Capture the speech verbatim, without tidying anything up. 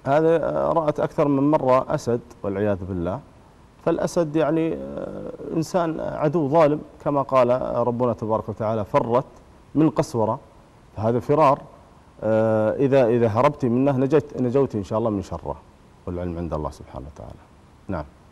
هذا رأت أكثر من مرة أسد والعياذ بالله. فالأسد يعني إنسان عدو ظالم كما قال ربنا تبارك وتعالى: فرت من قسورة. فهذا فرار، إذا إذا هربت منه نجت نجوت إن شاء الله من شره، والعلم عند الله سبحانه وتعالى. نعم.